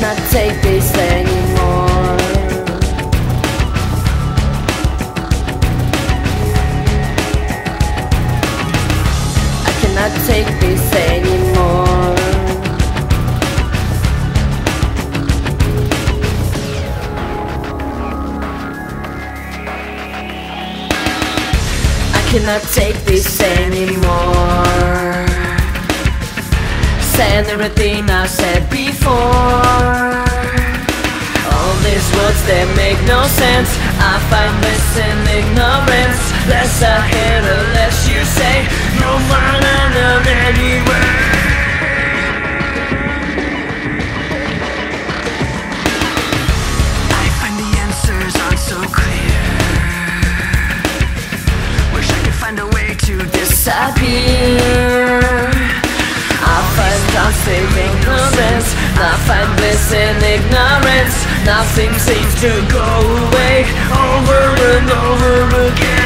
cannot take this anymore. I cannot take this anymore. I cannot take this anymore. Saying everything I said before. All these words, they make no sense. I find bliss in ignorance. Less I hear, the less you say. You'll find them anywhere. I find the answers aren't so clear. Wish I could find a way to disappear. I find constant ignorance. I find bliss in ignorance. Nothing seems to go away. Over and over again.